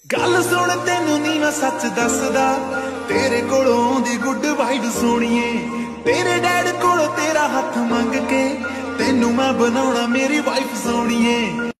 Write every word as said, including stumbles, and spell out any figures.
गल सुन तेनू नी मैं सच दसदा, तेरे कोलों आउंदी गुड वाइड सोणीए। तेरे डैड कोलों तेरा हथ मंग के तेनू मैं बनाउणा मेरी वाइफ सोणीए।